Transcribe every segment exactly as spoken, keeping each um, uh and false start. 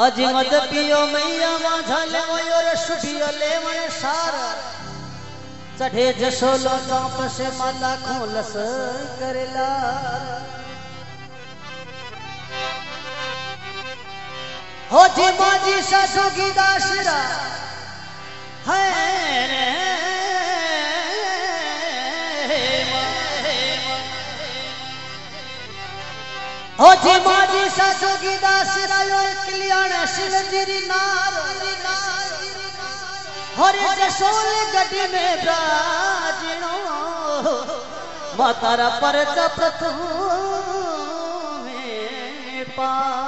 अजी मत पियो मैया माझले मयूर सुठियो लेवण सार चढ़े जसोलो चौप से माला खोलस करेला हो जी माजी सासू की दासरा है रे हो जी माजी सासू की दासरा यो कल्याण शिवगिरी नार हरे जसोल गड्डी में ब्राजनो मातारा परच प्रथु में पा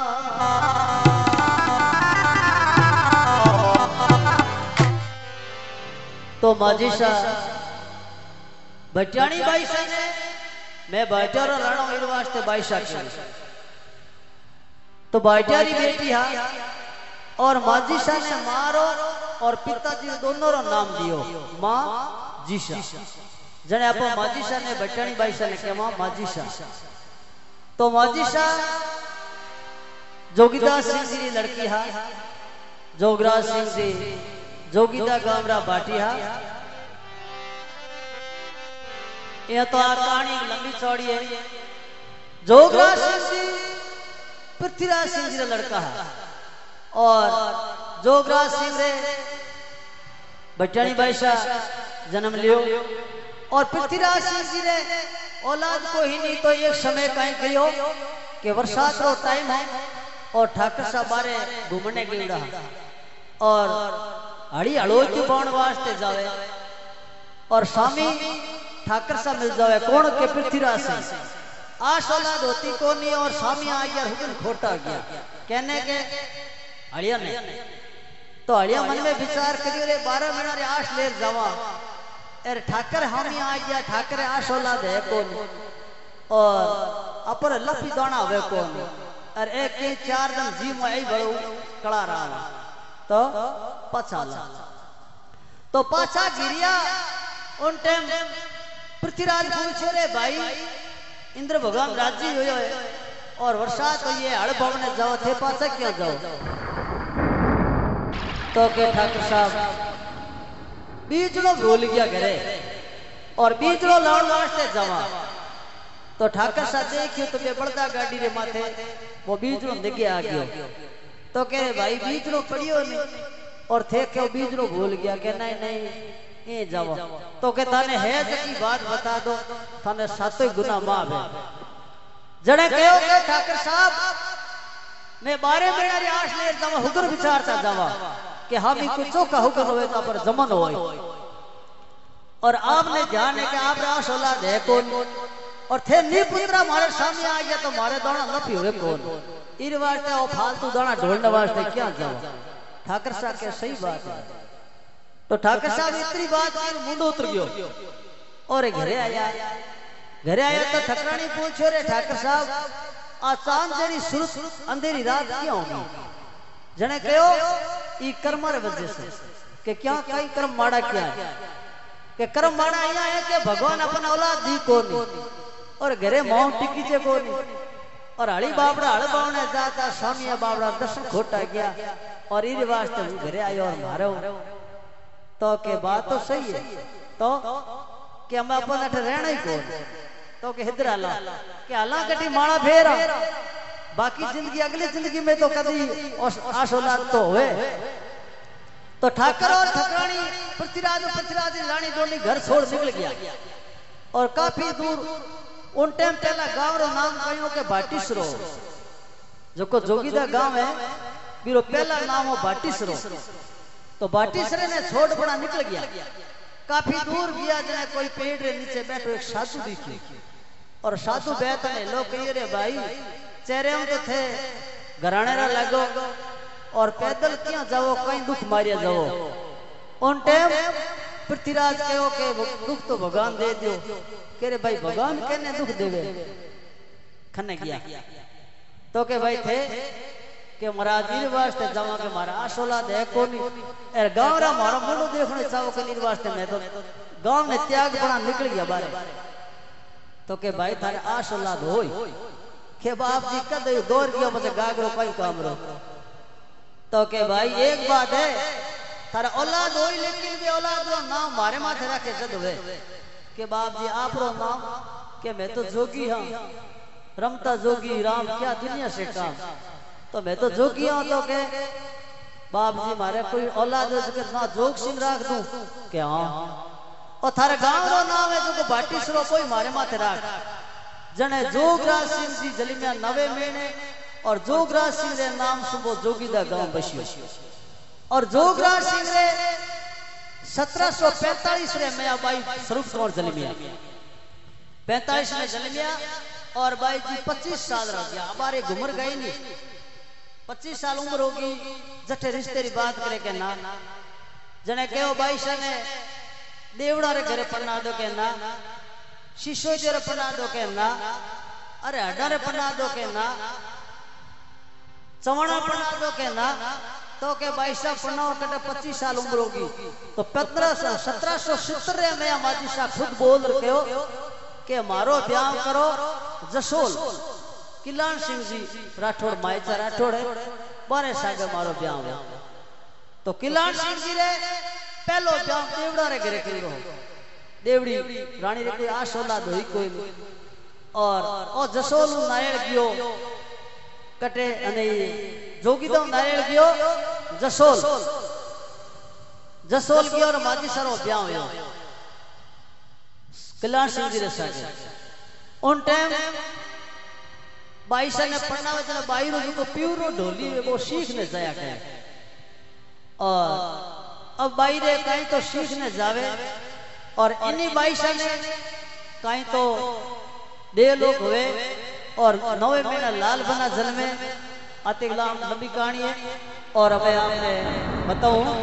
तो माजीशा भटियाणी बाईशा ने मैं भाटियारो राणो इन वास्ते बाईशा की तो भाटियारी बेटी हा और माजीशा ने मारो और पिताजी दोनों रो नाम दियो मां जीशा जने आपो माजीशा ने भटियाणी बाईशा ने केमा माजीशा तो माजीशा जोगीदास सिंह जी लड़की हा जोगराज सिंह जी जोगीदा गामरा बाटिया यह तो आ कहानी लंबी चौड़ी है। जोगराज सिंह जी पृथ्वीराज सिंह जी का लड़का है और जोगराज सिंह रे भटियाणी बाईशा जन्म लियो और पृथ्वीराज सिंह जी रे औलाद को ही नहीं तो एक समय कहीं कहो कि बरसात रो टाइम है और ठाकर साहब बारे घूमने गया और हड़ी हड़ोज की पाउन वास्ते जावे और स्वामी ठाकर सा मिल जावे कौन के पृथ्वीराज सिंह आश औलाद होती कोनी और स्वामी आ गया हुकुम खोटा गया कहने के हड़िया ने तो हड़िया मन में विचार करियो रे बारह महीना रे आश ले जावा एर ठाकर हामी आ गया ठाकर आश औलाद है कौन और अपर लफी दाना हुए कौन और एक के चार दिन जी में आई बड़ू कड़ा रहा तो पाछा तो पाछा गिरिया उन टाइम पृथ्वीराज पूछो रे भाई इंद्र भगवान राजी हुए और वर्षा तो ये हड़ भवने जाओ थे पाछा क्यों जाओ तो के ठाकुर साहब बीजड़ो भूल गया घरे और बीजड़ो लाउन वास्ते जावा तो ठाकुर साहब देखियो तो बे बड़दा गाड़ी रे माथे वो बीजड़ो दिखे आ गयो तो कह भाई बीजड़ो पड़ियो नहीं और थे क्यों बीजड़ो भूल गया के नहीं नहीं ये जाओ तो के थाने है की बात बता दो थाने सातों गुना माफ है जड़े कहो के ठाकर साहब मैं बारह महीना री आश ले जावा हुक्म विचारता जावा कि हामी कुछो का हुक्म होए तो पर जमन होए और आपने ध्यान है कि आप रास औलाद है कौन और थे नी पुत्रा मारे सामने आ गया तो मारे दाना लफी हुए कौन इन वास्ते वो फालतू दाना ढोलने वास्ते क्या जाओ ठाकर साहब के सही बात है तो ठाकर साहब इतनी बात फिर मुंडो उतर गयो और घरे आया घरे आया तो ठकरानी पूछो रे ठाकर साहब आ चांद जड़ी सुरत अंधेरी रात क्यों होगी जने कहो ई कर्म रे वजह से कि क्या कई कर्म माड़ा क्या है कि कर्म माड़ा या है कि भगवान अपन औलाद दी कोनी और घरे मां टिकी जे कोनी और हड़ी बाबड़ा हड़ बावने जाता स्वामी बाबड़ा दर्शन खोटा गया और इन वास्ते घरे आयो और मारो तो के बात तो सही है तो कि हम अपन अठ रहना ही कौन तो के हिदर आला कि आला कटी माड़ा फेर बाकी जिंदगी अगली जिंदगी में तो कभी आश औलाद तो होए तो ठाकर और ठकरानी पृथ्वीराज पृथ्वीराज रानी दोनों घर छोड़ निकल गया और काफी दूर उन टाइम पहला गांव रो नाम कयो के भाटीसरो जो को जोगीदा गांव है बीरो पहला नाम हो भाटीसरो तो भाटीसरे ने छोड़ बड़ा निकल गया काफी दूर गया जने कोई पेड़ रे नीचे बैठो एक साधु दिखे और साधु बैठ ने लोग कहिए रे भाई चेहरे में तो थे घराने रा लगो और पैदल क्यों जाओ कहीं दुख मारिया जाओ उन टाइम पृथ्वीराज कहो के दुख तो भगवान दे दियो कह रे भाई भगवान कहने दुख देवे खने गया तो के भाई थे के महाराज इन वास्ते जावा के मारा आश औलाद है कोनी एर गांव रा मारो मुंडो देखने चाहो के इन वास्ते मैं तो गांव में त्याग बना निकल गया बारे तो के भाई थारे आश औलाद होई के बाप जी कद दौर गयो मसे गागरो कई काम रो तो के भाई एक बात है तारा औलाद होई लेकिन भी औलाद रो नाम मारे माथे रखे जद हुए के बाप जी आप रो नाम के मैं तो जोगी हां रमता जोगी राम क्या दुनिया से काम तो मैं तो जोगी हूं तो के बाप जी मारे कोई औलाद हो सके ना जोग सिंह राख दूं के हां और थारे गांव रो नाम है जो बाटी सरो कोई मारे माथे राख जने जोगराज सिंह जी जलिमिया नवे महीने और जोगराज सिंह रे नाम सुबह जोगी दा गांव बसियो और जोगराज सिंह रे सत्रह सौ पैंतालीस रे मैं बाई स्वरूप कौर जलिमिया पैंतालीस में जलिमिया और बाई जी पच्चीस साल रह गया हमारे घुमर गए नहीं पच्चीस साल उम्र होगी जठे रिश्ते री बात करे के ना जने कहो बाई ने देवड़ा रे घरे पन्ना दो के ना शिशो रे पन्ना दो के ना अरे हड्डा रे पन्ना दो के ना चवणा पन्ना दो के ना तो के बाई साहब पन्ना कटे पच्चीस साल उम्र होगी तो पंद्रह सौ सत्रह सौ सत्तर रे में माजी साहब खुद बोल रहे हो के मारो ब्याह करो जसोल किलान सिंह जी राठौड़ मायचा राठौड़ है बारह साल में मारो ब्याह हुआ तो किलान सिंह जी रे पहलो ब्याह देवड़ा रे घरे करो देवड़ी रानी रे कोई आस औलाद होई कोई और ओ जसोल नारायण गयो कटे अने जोगी तो नारायण गयो जसोल जसोल गयो और माजी सरो ब्याह हुआ किलान सिंह जी रे साथे उन टाइम बाई से ने पढ़ना वचन बाई रो जो प्यूरो ढोली वो सीखने जाया करे और अब बाई रे कहीं तो सीखने जावे और इन्हीं बाई से ने कहीं तो दे लोग हुए और नवे महीना लाल बना जन्मे अतिगलाम लंबी कहानी है और अब आपने बताऊं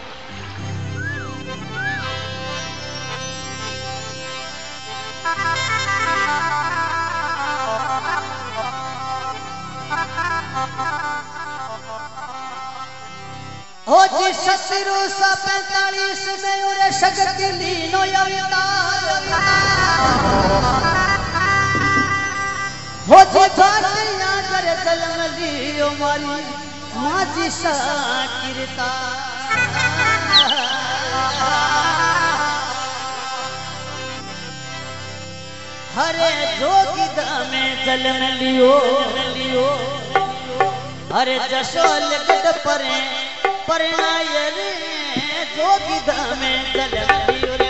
हो जी ससुरु सा पैंतालीस में उरे शक्ति लीनो अवतार हो जी बातिया करे जन्म लियो मारी माजी सा कीर्ता हरे जोगी में जन्म लियो लियो हरे जसोल गड परे परनाय रे जोगी में जन्म लियो रे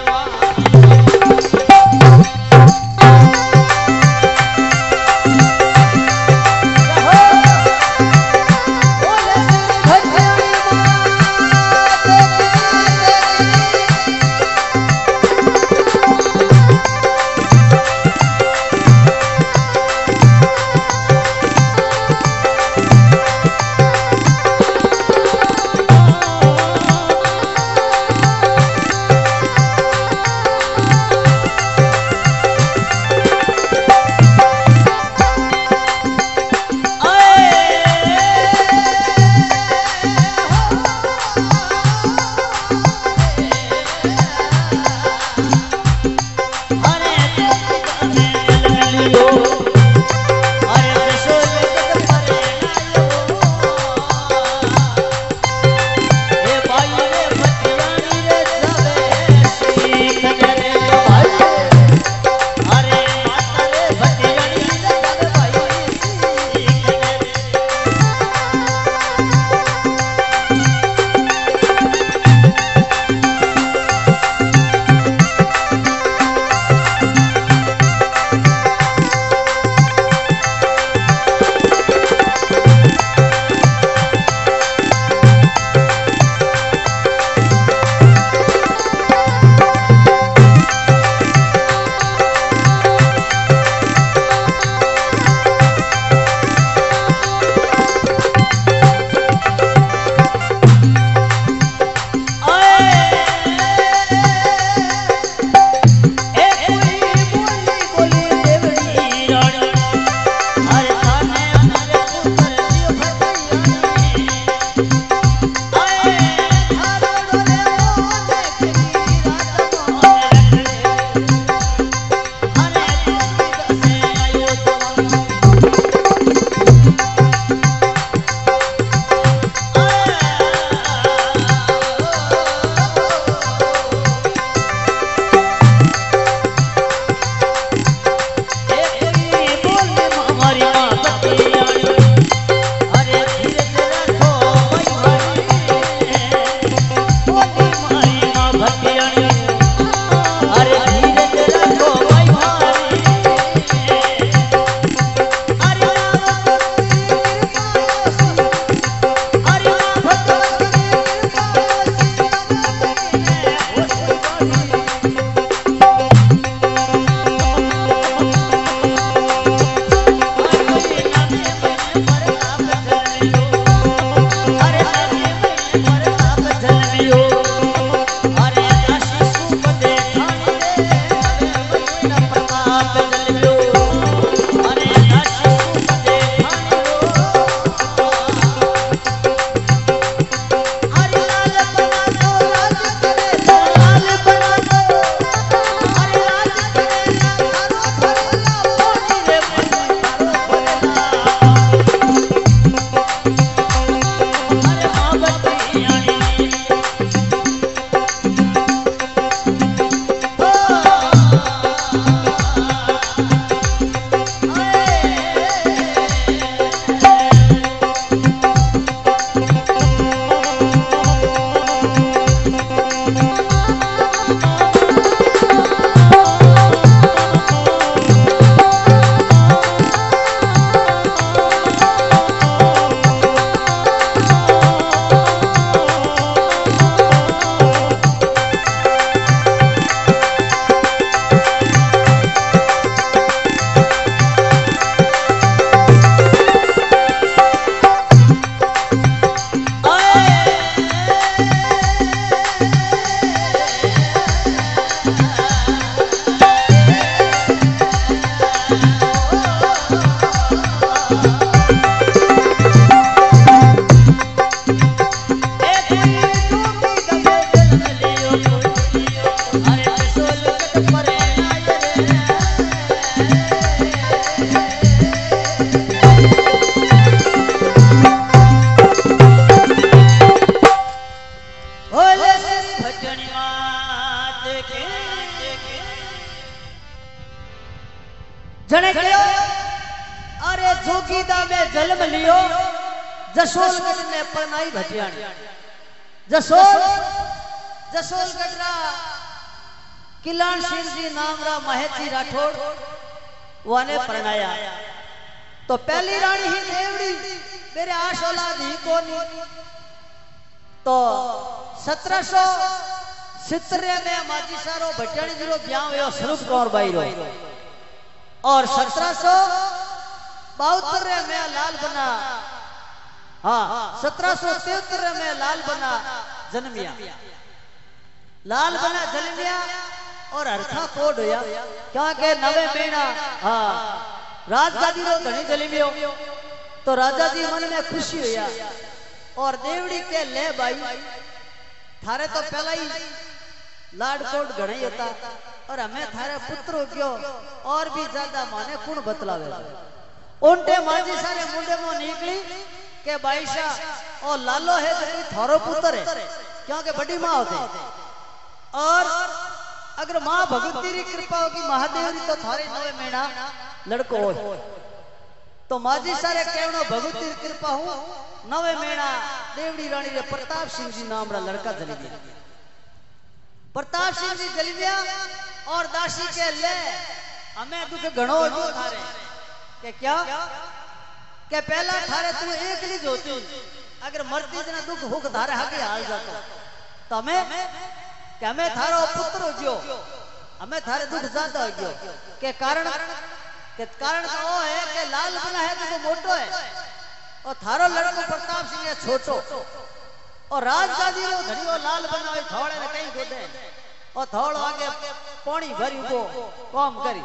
जने कहो अरे जोगीदा में जन्म लियो जसोलगढ़ ने परनाई भटियाणी जसोल जसोलगढ़ रा किलान सिंह जी नाम रा महेजी राठौड़ वाने परनाया तो पहली रानी ही देवड़ी मेरे आश औलाद ही कोनी तो सत्रह सौ सितरे में माजी सारो भटियाणी जी रो ब्याह हुयो स्वरूप कौर बाई रो और सत्रह सौ बहत्तर में लाल बना हाँ सत्रह सौ तिहत्तर में लाल बना जन्मिया लाल बना जन्मिया और हरखा कोड होया क्या के नवे महीना हाँ राजगादी रो धनी जन्मियो तो राजा जी मन में खुशी होया और देवड़ी के ले भाई थारे तो पहला ही लाड कोड घणी होता और हमें थारे पुत्र हो गयो और भी ज्यादा माने कुण बतलावे उनटे माजी सारे मुंडे में निकली के बाईशा और लालो है तो कोई थारो पुत्र है क्योंकि बड़ी माँ होते और अगर माँ भगवती री कृपा होगी महादेव री तो थारे नवे महीना लड़को हो तो माजी सारे कहनो भगवती री कृपा हूँ नवे महीना देवड़ी रानी रे प्रताप सिंह जी नाम रा लड़का जन्म लिया प्रताप सिंह जी जन्म लिया और दासी के ले हमें दुख घणो हो थारे के क्या के पहला थारे तू एक ली जोती अगर मरती जना दुख हुक थारे हाके हाल जातो तो हमें के हमें थारो पुत्र हो गयो हमें थारे दुख ज्यादा हो गयो के कारण के कारण तो वो है कि लाल बना है तो मोटो है और थारो लड़को प्रताप सिंह है छोटो और राजगादी रो धड़ियो लाल बना है थोड़े ने कहीं गोदे और थोड़ो आगे पानी भरी को काम करी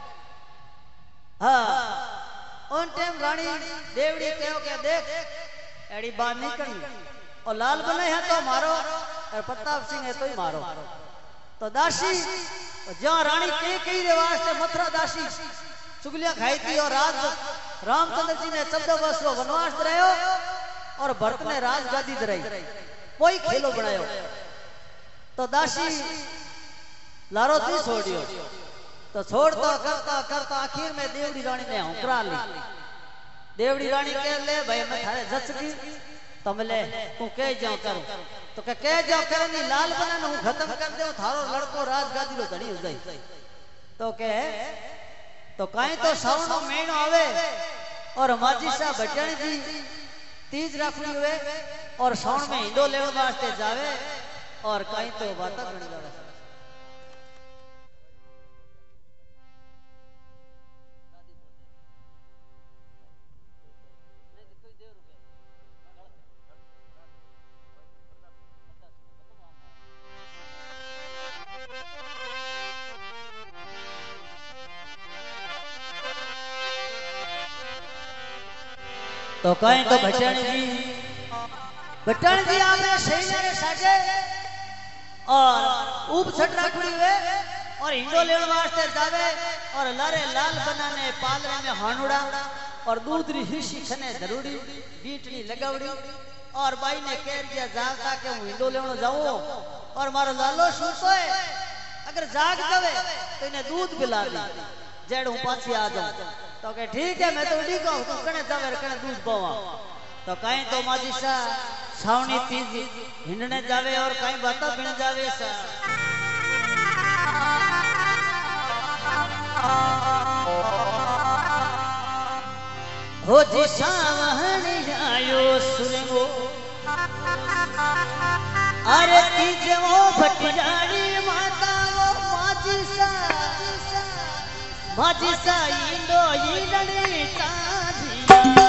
हाँ उन टाइम रानी देवड़ी कहो के देख एड़ी बात नहीं करनी और लाल बने है तो मारो और प्रताप सिंह है तो ही मारो तो दासी जहाँ रानी के कई रिवाज से मथुरा दासी चुगलियां खाई थी और राज रामचंद्र जी ने चौदह वर्ष को वनवास रहो और भरत ने राजगादी दराई कोई खेलो बनायो तो दासी लारो थी छोड़ियो तो छोड़ता करता करता आखिर में देवड़ी रानी ने हुकरा ली देवड़ी रानी कह ले भाई मैं थारे जच की तुम ले तू कह जाओ करो तो कह कह जाओ करे नहीं लाल बना हूं खत्म कर दे थारो लड़को राजगादी रो धनी हो जाई तो कह तो कहीं तो सावन महीनो आवे और माजी साहब भटियाणी जी तीज रखनी हुए और सावन में हिंदो लेवन वास्ते जावे और कहीं तो बात बन जावे तो कहीं तो भटियाणी जी भटियाणी जी आपने सही मेरे साजे और ऊप छट रखड़ी हुए और हिंदो लेवन वास्ते जावे और लारे लाल बनाने पालरे में हानुड़ा और दूध री हिरसी खने जरूरी बीटनी लगावड़ी और बाई ने कह दिया जागता के हूं हिंदो लेवन जाऊं और मारो लालो सूतो है अगर जाग जावे तो इन्हें दूध पिला दी जेड़ हूं पाछी आ जाऊं तो के ठीक है मैं तो उड़ी कहूं तू कने जावे कने दूध पावा तो कहीं तो माजी सा सावनी तीज हिंडने जावे और कहीं बाता बिन जावे सा हो जी सावहनी आयो सुरंगो अरे तीज वो भटियाणी माता वो माजी सा माजी सा इंदो इंदनी चांदी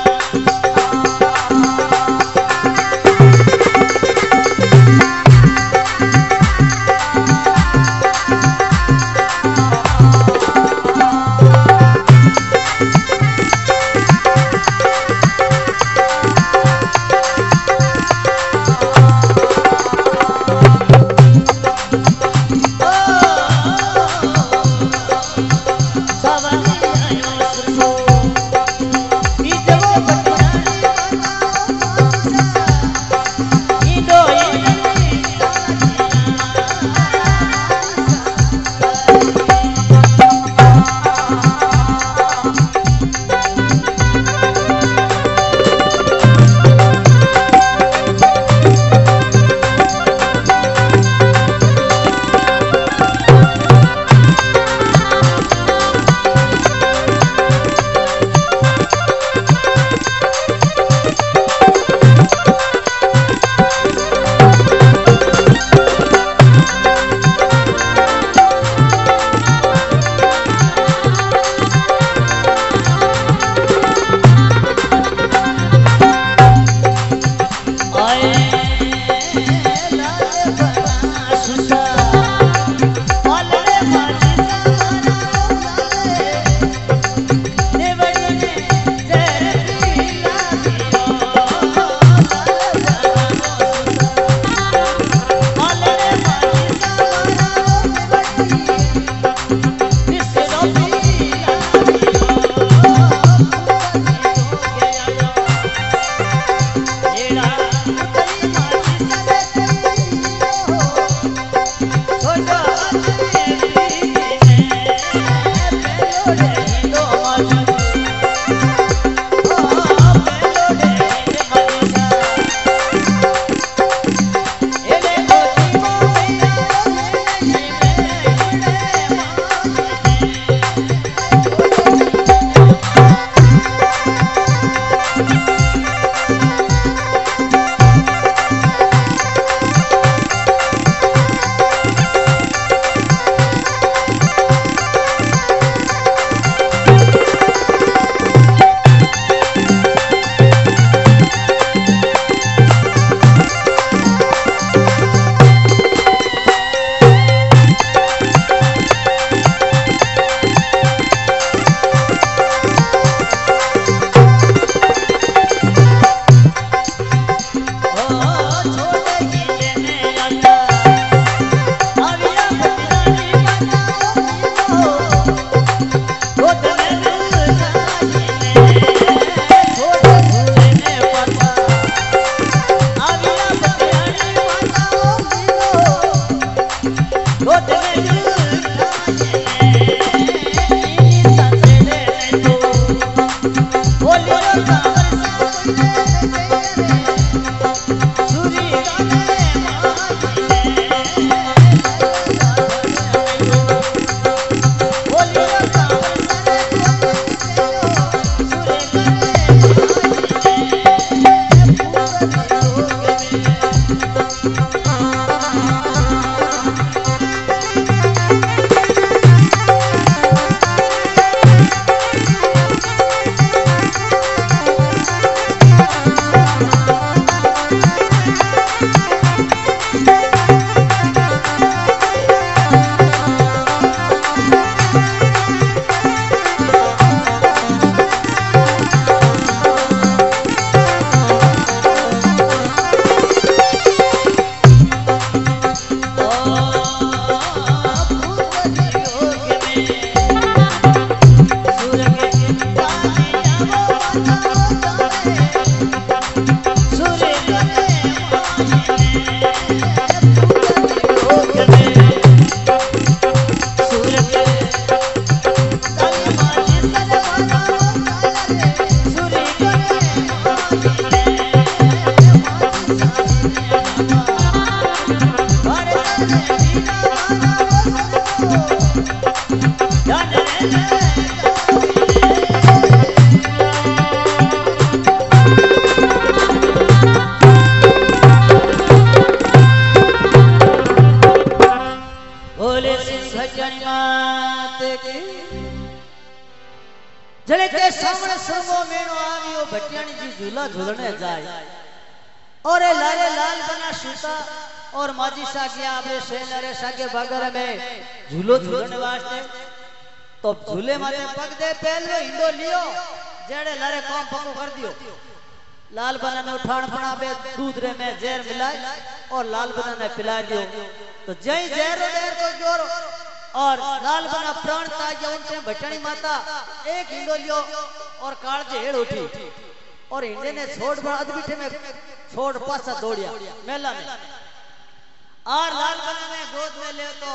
जड़े के सामने सर्वो मेणो आवियो भटियाणी जी झूला झूलने जाए और ए लारे लाल बना सूता और माजी सा गया आपरे शेलरे सागे बगर में झूलो झूलने वास्ते तो झूले माथे पग दे पहले हिंडो लियो जेड़े लारे काम पको कर दियो लाल बना ने उठान पड़ा पे दूध रे में जहर मिलाए और लाल बना ने पिला दियो तो जय जहर देर को जोर और लाल बना प्राण ताजा उनसे भटनी माता एक हिंडो लियो और काल जेड़ उठी और हिंडे ने छोड़ बड़ा अधबिठे में छोड़ पासा दौड़िया मेला में और लाल बना ने गोद में ले तो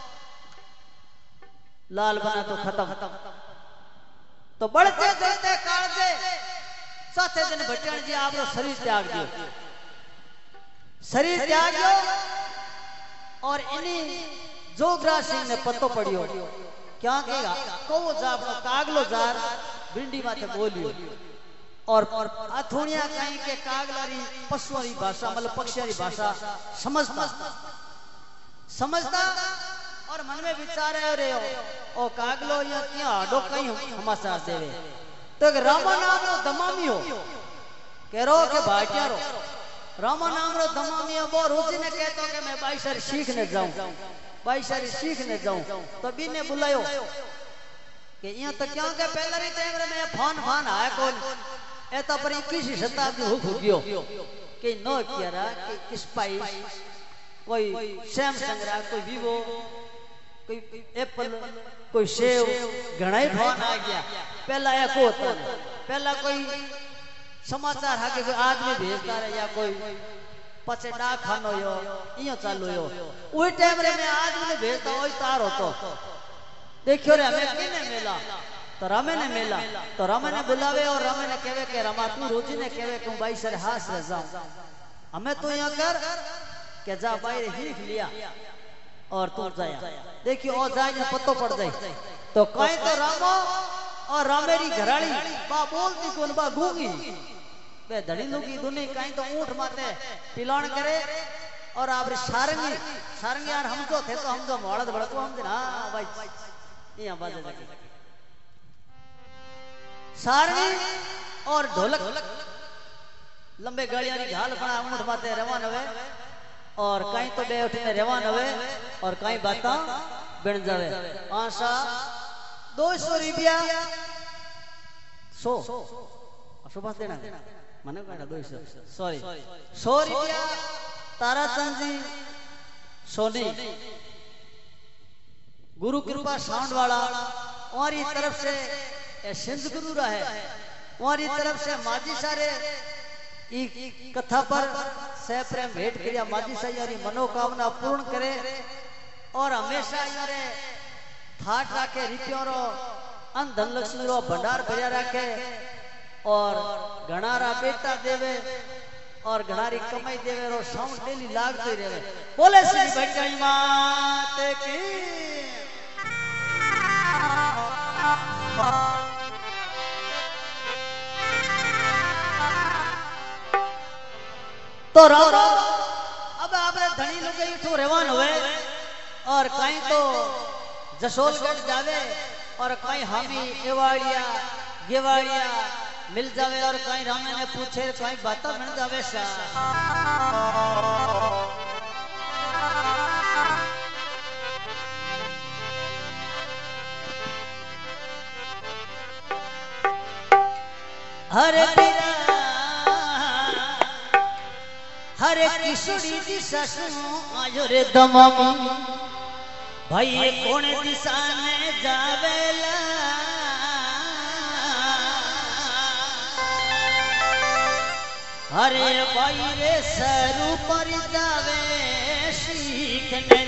लाल बना तो खत्म तो बढ़ते चलते काल जे साथे दिन भटनी जी आपरो शरीर त्याग दियो शरीर त्याग दियो और इन्हीं जोगराज सिंह ने पत्तो पड़ियो क्या कहेगा को जाबनो कागलो जार भिंडी माथे बोलियो और अथुणिया कहीं के कागलारी पशुओं की भाषा मतलब पक्षियों की भाषा समझता समझता और मन में विचार है रे ओ कागलो या क्या आडो कहीं समाचार देवे तो रामा नाम रो दमामी हो कह रो के भाटिया रो रामा नाम रो दमामी हो वो रोजी ने कहतो कि मैं बाईसर सीखने जाऊं बाईसर सीखने जाऊं तो बी ने बुलायो कि यहाँ तो क्या के पहले री टाइम में फोन फोन आया कौन ए तो पर इक्कीसवीं शताब्दी हो गयो कि नो किया कि स्पाइस कोई सैमसंग रा कोई वीवो कोई एप्पल कोई सेव घणाई फोन आ गया पहला या को था पहला कोई समाचार हाके कोई आदमी भेजता रहे या कोई पचे डाक खानो यो इयो चालू यो ओई टाइम रे मैं आदमी ने भेजता ओई तार होतो देखियो रे हमें किने मिला तो रामे ने मिला तो रामे ने बुलावे और रामे ने कहवे के रमा तू रोजी ने कहवे कि भाई सर हास रह जाऊं हमें तो यहां कर के जा बाहर हिख लिया और तू जाया देखियो ओ जाए ने पत्तो पड़ जाए तो कहीं तो रामो और रामेरी घराड़ी बा बोलती कोन बा गूंगी बे धड़ी लुकी दुनी कहीं तो ऊंट माते पिलाण करे और आपरे सारंगी सारंगी यार हमको थे तो हम जो मोड़द बड़को हम ना भाई यहां बाजे लगे सारंगी और ढोलक लंबे गाड़ियां री घाल बना ऊंट माते रवान हुए और कहीं तो बे उठने रवान हुए और कहीं बाता बन जावे आशा दो सौ रुपया सौ सुबह देना मने कहना दो सौ सॉरी सौ रुपया ताराचंद जी सोनी गुरु कृपा साउंड वाला और ये तरफ से ए सिंध गुरु रहे और ये तरफ से माजी सारे ई कथा पर सह प्रेम भेंट करिया माजी सारी मनोकामना पूर्ण करे और हमेशा यारे थाट राखे रिपियों रो अन धन लक्ष्मी रो भंडार भरिया राखे और घणारा बेटा देवे और घणारी कमाई देवे रो साउंड डेली लागते रहे बोले श्री भटनी मात की तो रो रो अब आपने धनी लोग इठो रवान हुए और कहीं तो जसोलगढ़ जावे और कहीं हामी एवाड़िया गेवाड़िया मिल जावे और कहीं रामे ने पूछे कहीं बाता मिल जावे सा हरे हरे किशोरी दी ससु आयो रे दमामी भाई ये कौन दिशा में जावेला हरे भाई रे सरू पर जावे सीखने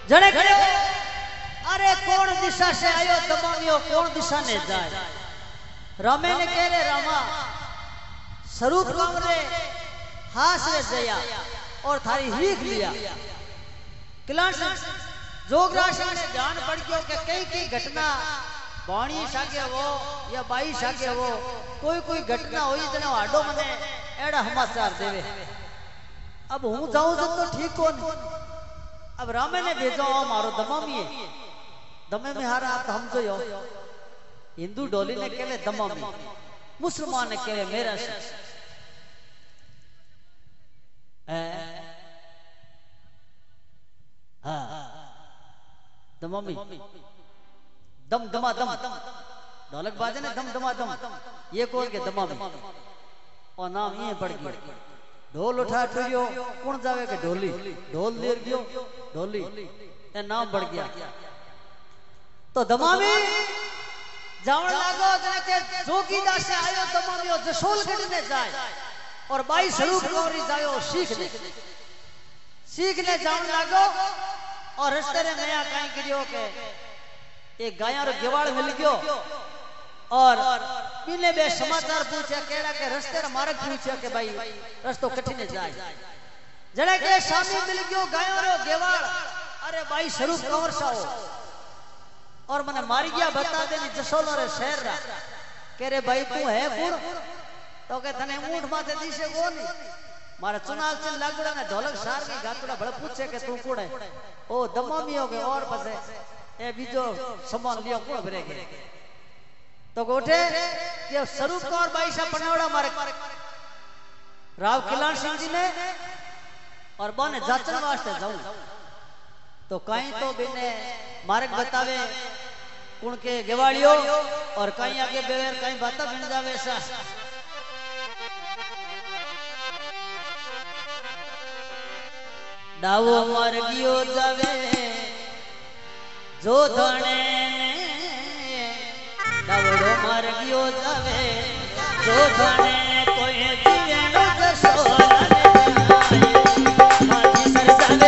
जने कहो अरे कौन दिशा से आयो दमामियो कौन दिशा ने जाए। रामे ने कह रे रामा स्वरूप कमरे हास रे जया और थारी हीख लिया। किलांश जोगराज ने ध्यान पड़ गयो कि कई कई घटना बाणी सागे वो या बाई सागे वो कोई कोई घटना हुई जने आडो मने एड़ा समाचार देवे। अब हूं जाऊं तो ठीक कोन। अब रामे ने भेजो आओ मारो दमामी है दमे में हारा आप समझो यो। हिंदू डोली ने कहले दमामी मुसलमान ने कहले मेरा से हाँ दमामी दम दमा दम ढोलक बाजे ने दम दमा दम ये कौन के दमामी और नाम ये पड़ गया। ढोल उठा टुरियो कौन जावे के ढोली ढोल देर गयो ढोली ए नाम बढ़ गया। तो दमामी जावण लागो जने के जोगीदास से आयो दमामियो जसोलगढ़ ने जाए और बाई स्वरूप गौरी जायो सीख ने सीख ने जावण लागो और रस्ते रे नया काई करियो के एक गाया रो गेवाड़ मिल गयो और बिने बे समाचार पूछे केड़ा के रस्ते रे मार्ग पूछे के भाई रस्तो कठिन जाए। जने के स्वामी मिल गयो गाया रो गेवाड़ अरे भाई स्वरूप कंवर साओ और मने मारी गया बता देनी जसोल रे शहर रा के रे भाई तू है कौन तो के तने ऊंट माथे दिसे कोनी मारा चुनाव चिन लागुड़ा ने ढोलक सार की गातुड़ा भले पूछे के तू कौन है ओ दमामी हो गए और पसे ए बीजो सामान लियो कौन भरेगे तो गोठे कि स्वरूप कौर बाई सा पनावड़ा मारे राव किलान सिंह जी ने और बने जाचन वास्ते जाऊं तो कहीं तो बिने मार्ग बतावे कुण के गेवाड़ियो और कहीं आगे बेवेर कहीं बाता बन जावे सा। डावो मार्गियो जावे जो धणे डावड़ो मार्गियो जावे जो धणे कोई दिए न जसोला ने माजी सर जावे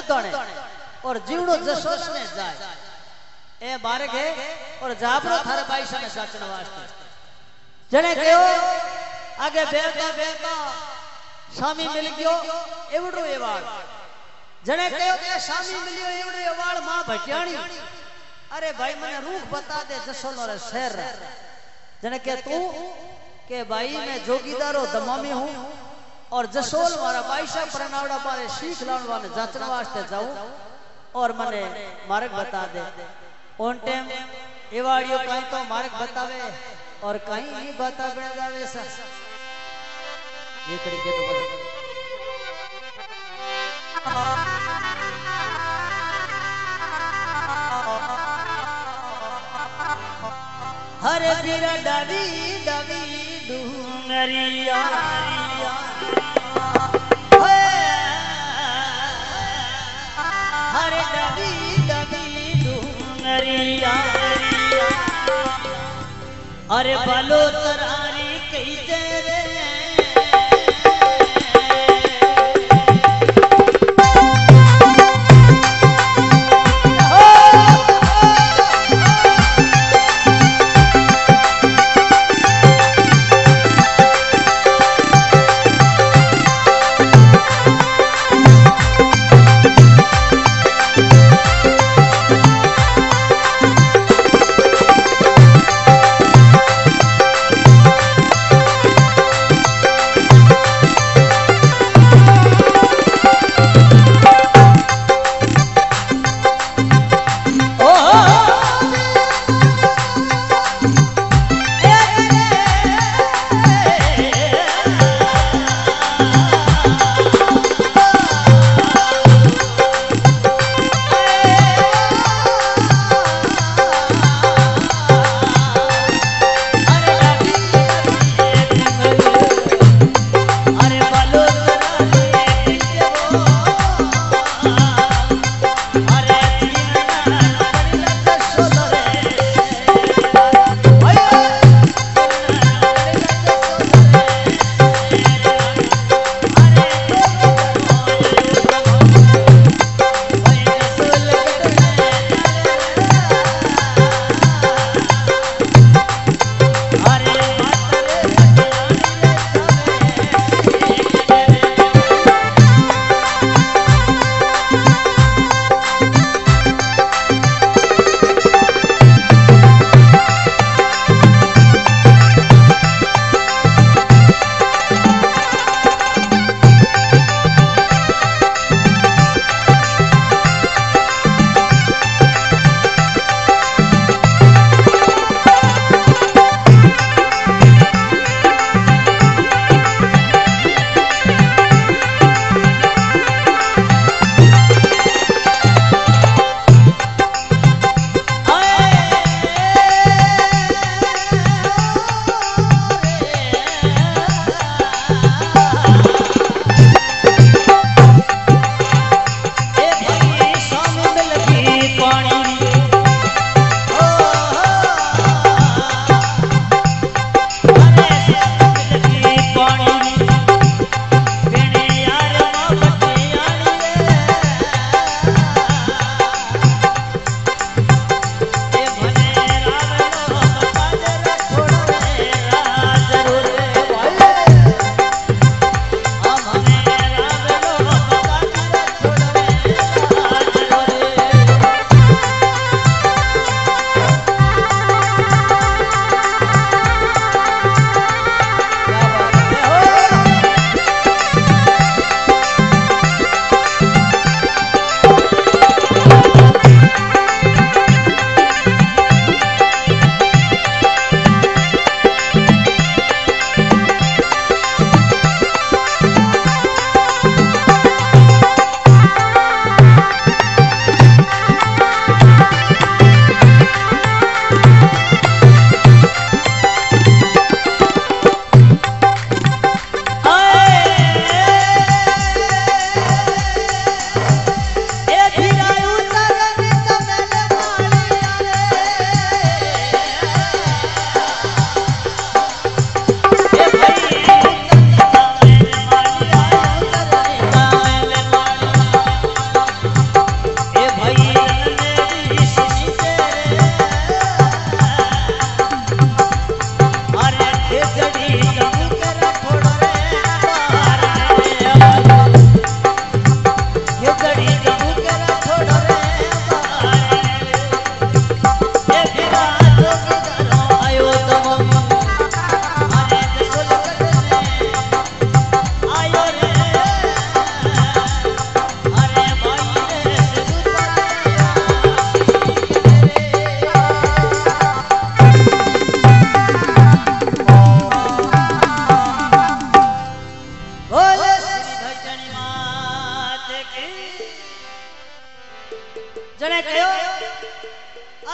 उतने और जीवड़ो जसोस ने जाए ए बारे के और जाबरो थारे बाईसा ने साचन वास्ते जने कहो आगे बेलता बेलता स्वामी मिल गयो एवड़ो एवाड़ जने कहो के स्वामी मिलियो एवड़ो एवाड़ मां भटियाणी अरे भाई मने रूख बता दे जसोल रे शहर जने के तू के भाई मैं जोगीदारो दमामी हूं और जसोल वाला बाईसा परनावड़ा मारे सीख लाने वाले जाचन वास्ते जाऊं और मने मार्ग बता दे ऑन टाइम एवाड़ियो कहीं तो मार्ग बतावे और कहीं नहीं बता बन जावे सा ये तरीके तो हरे बीरा डबी डबी डूंगरिया हरे डबी डबी डूंगरिया अरे बालो तरारी कई तेरे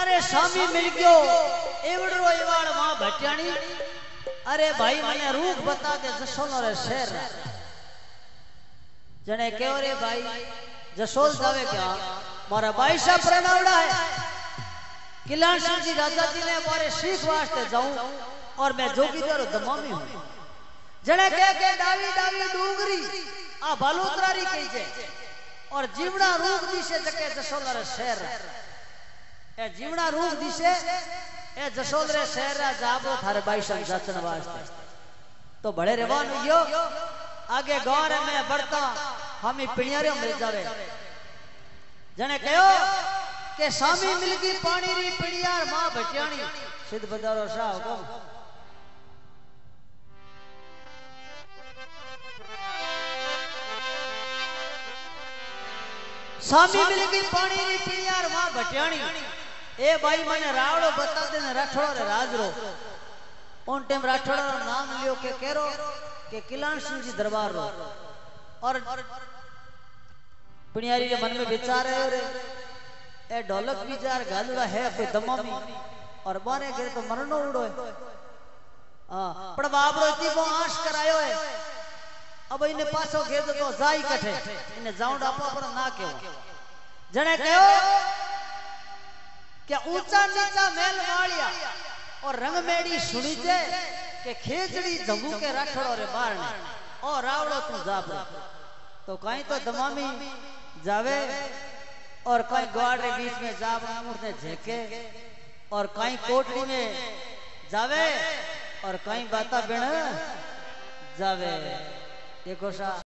अरे स्वामी मिल गयो एवड़ो एवाड़ मां भटियाणी अरे भाई मने रूख बता दे जसोल रे शहर जने क्यों रे भाई जसोल जावे क्या मारा भाई साहब प्रणावड़ा है किलान सिंह जी राजा जी ने मारे सीख वास्ते जाऊं और मैं जोगीदार दमामी हूं जने कह के डावी डावी डूंगरी आ बालोतरारी कही जे और जीवड़ा रूख दिशे जके जसोल रे शहर ए जीवड़ा रूख दिशे ए जसोल रे शहर रा जाबो थारे भाई साहब जाचन वास्ते तो बड़े रवान हुयो आगे गांव में बढ़ता हम पिणियारे मिल जावे जने कहो के स्वामी मिलगी पानी री पिणियार मां भटियाणी सिद्ध बदारो शाह हुकम स्वामी मिलगी पानी री पिणियार मां भटियाणी ए भाई मने रावड़ो बता दे ने राठौड़ रे राजरो उन टाइम राठौड़ रो नाम लियो के केरो के किलान सिंह जी दरबार रो और पिणियारी के मन में विचार है रे ए ढोलक विचार गालड़ा है कोई दमामी और बारे गिरे तो मरनो उड़ो है हां पण बाबरो इती को आश करायो है अब इने पाछो घेर तो जाई कठे इने जाउंड आपा पर ना केव जने कहो क्या ऊंचा नीचा मेल वालिया और रंग मेड़ी सुनी जे के खेजड़ी धंगू के राठड़ो रे बारने और रावड़ो तू जाब तो कहीं तो दमामी जावे और कहीं ग्वाड़ रे बीच में जाब मुर्दे झेके और कहीं कोटड़ी में जावे और कहीं बाता बिन जावे देखो सा